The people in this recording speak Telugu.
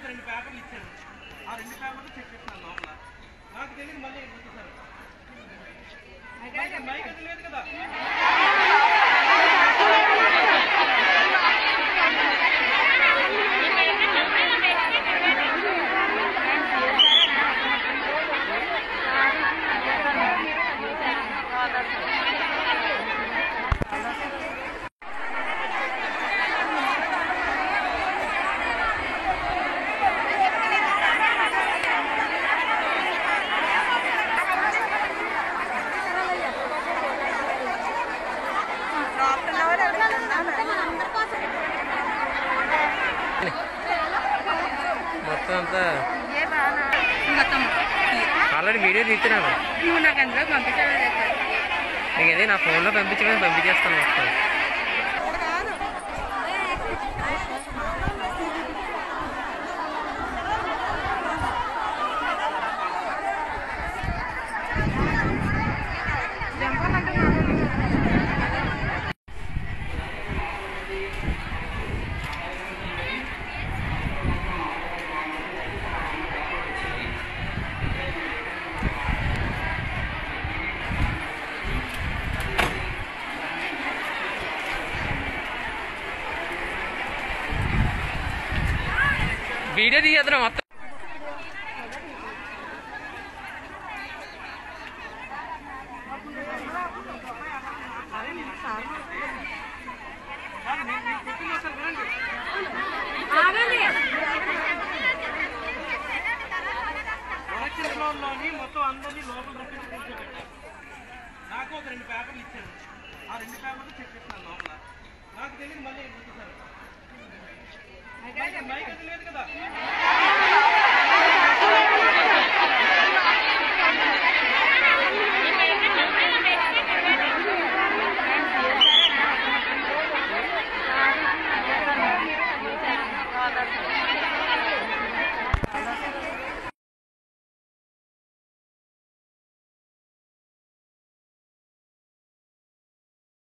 ఒక 2 పేపర్లు ఇచ్చాను. ఆ 2 పేపర్లు చెక్ చేస్తున్నాను లోపల. నాకు తెలియదు మళ్ళీ సార్ మైక్ అది లేదు కదా. మొత్తం అంతా ఆల్రెడీ వీడియో తీస్తున్నాను. నువ్వు నాకు అందులో పంపించాలి. నీకు అదే నా ఫోన్లో పంపించేస్తాను మొత్తం. వీడియో తీయద్దు మొత్తం. మొత్తం అందరినీ లోపల రప్పించి కూర్చోబెట్టారు. నాకు ఒక 2 పేపర్లు ఇచ్చాను. ఆ 2 పేపర్లు చెక్ చేస్తున్నాను లోపల. నాకు తెలియదు మళ్ళీ సార్ మైక్ అది లేదు కదా.